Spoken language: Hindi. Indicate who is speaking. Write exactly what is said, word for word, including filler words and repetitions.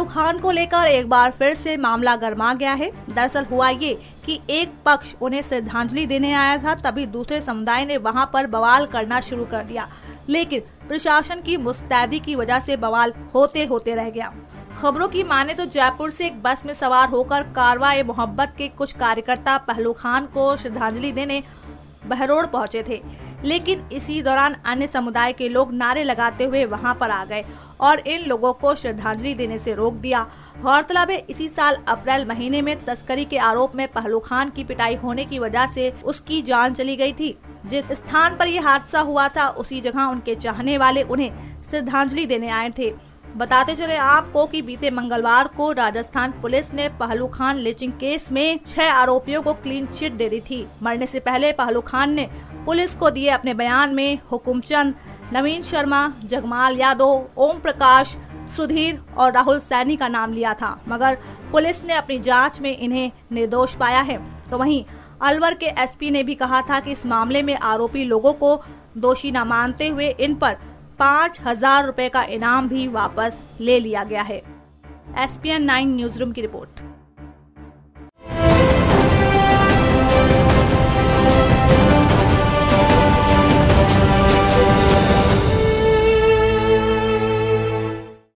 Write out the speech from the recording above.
Speaker 1: खान को लेकर एक बार फिर से मामला गर्मा गया है। दरअसल हुआ ये कि एक पक्ष उन्हें श्रद्धांजलि देने आया था, तभी दूसरे समुदाय ने वहां पर बवाल करना शुरू कर दिया, लेकिन प्रशासन की मुस्तैदी की वजह से बवाल होते होते रह गया। खबरों की माने तो जयपुर से एक बस में सवार होकर कारवां मोहब्बत के कुछ कार्यकर्ता पहलू खान को श्रद्धांजलि देने बहरोड़ पहुंचे थे, लेकिन इसी दौरान अन्य समुदाय के लोग नारे लगाते हुए वहां पर आ गए और इन लोगों को श्रद्धांजलि देने से रोक दिया। गौरतलब है, इसी साल अप्रैल महीने में तस्करी के आरोप में पहलू खान की पिटाई होने की वजह से उसकी जान चली गई थी। जिस स्थान पर यह हादसा हुआ था, उसी जगह उनके चाहने वाले उन्हें श्रद्धांजलि देने आए थे। बताते चले आपको कि बीते मंगलवार को राजस्थान पुलिस ने पहलू खान लिंचिंग केस में छह आरोपियों को क्लीन चिट दे दी थी। मरने से पहले पहलू खान ने पुलिस को दिए अपने बयान में हुकुमचंद, नवीन शर्मा, जगमाल यादव, ओम प्रकाश, सुधीर और राहुल सैनी का नाम लिया था, मगर पुलिस ने अपनी जांच में इन्हें निर्दोष पाया है। तो वहीं अलवर के एसपी ने भी कहा था कि इस मामले में आरोपी लोगों को दोषी न मानते हुए इन पर पाँच हजार रुपए का इनाम भी वापस ले लिया गया है। S P N nine news room की रिपोर्ट।